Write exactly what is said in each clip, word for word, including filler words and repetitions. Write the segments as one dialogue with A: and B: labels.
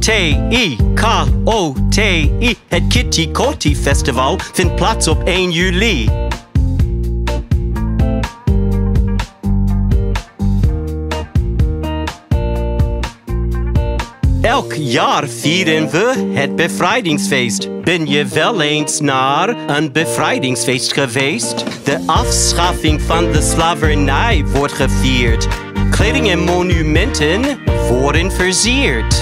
A: T I K O T I. Het Keti Koti Festival vindt plaats op één juli. Elk jaar vieren we het bevrijdingsfeest. Ben je wel eens naar een bevrijdingsfeest geweest? De afschaffing van de slavernij wordt gevierd. Kleding en monumenten worden versierd.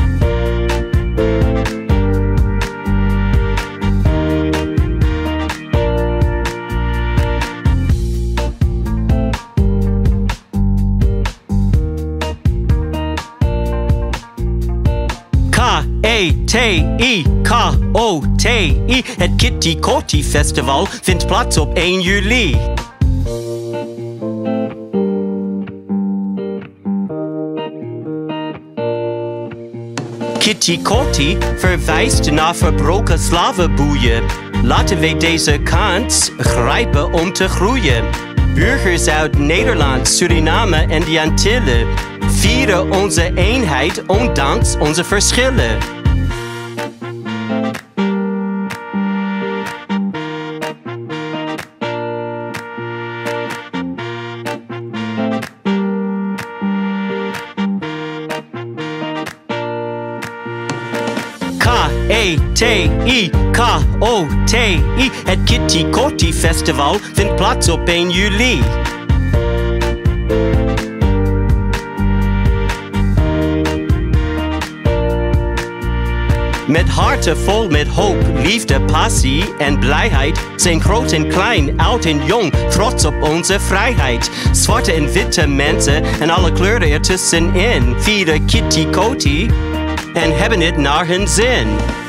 A: K E T I K O T I. Het Keti Koti Festival vindt plaats op één juli. Keti Koti verwijst naar verbroken slavenboeien. Laten we deze kans grijpen om te groeien. Burgers uit Nederland, Suriname en de Antillen vieren onze eenheid ondanks onze verschillen. K E T I K O T I. Het Keti Koti Festival vindt plaats op één juli. Met harten vol met hoop, liefde, passie en blijheid zijn groot en klein, oud en jong, trots op onze vrijheid. Zwarte en witte mensen en alle kleuren ertussenin vieren Keti Koti en hebben het naar hun zin.